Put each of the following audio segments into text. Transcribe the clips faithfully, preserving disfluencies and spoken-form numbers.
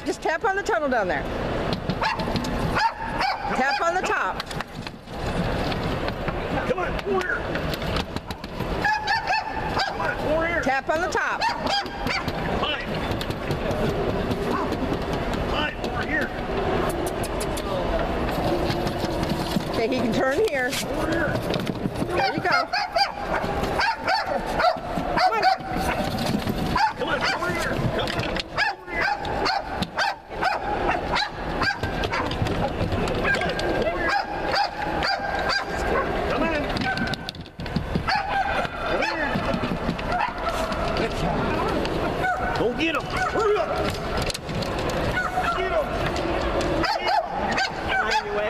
Just tap on the tunnel down there. Tap on the top. Come on, over here. Come on, over here. Tap on the top. Clive. Clive, over here. Okay, he can turn here. Over here. There you go. Come on. Come on, over here. Come on. Go get him! Hurry up! Get him! Anyway.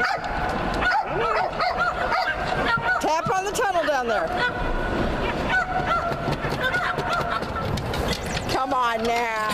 Tap on the tunnel down there. Come on now.